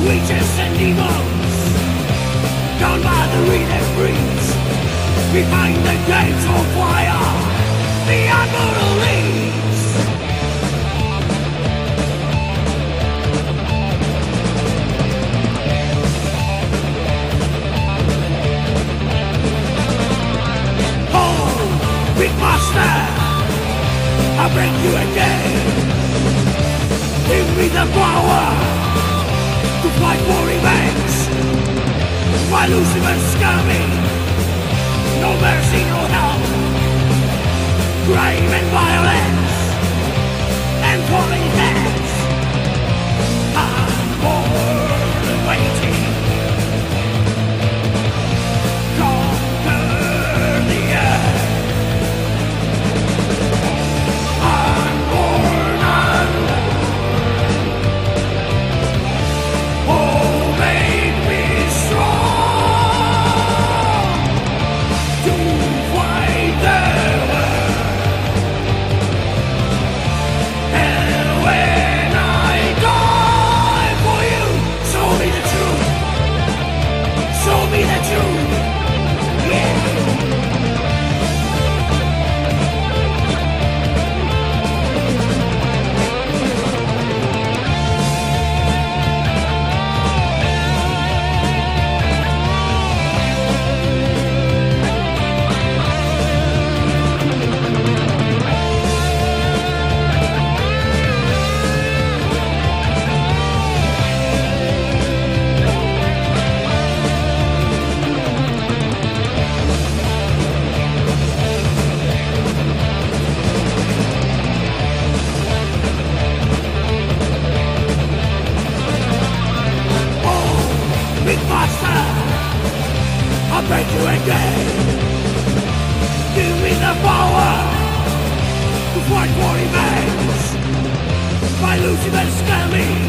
witches and demons, down by the reed breeze, behind the gates of fire, the admiral leads. Oh, big master, I beg you again, give me the power to fight for revenge. My Lucifer's scummy, no mercy, no help, crime and violence, and falling heads. I'm born and waiting. Conquer the earth. I'm born and oh, make me strong to fight the world. And when I die for you, show me the truth. Show me the truth. Yeah. Big Master, I beg you again, give me the power to fight for revenge. My Lucifer scummy,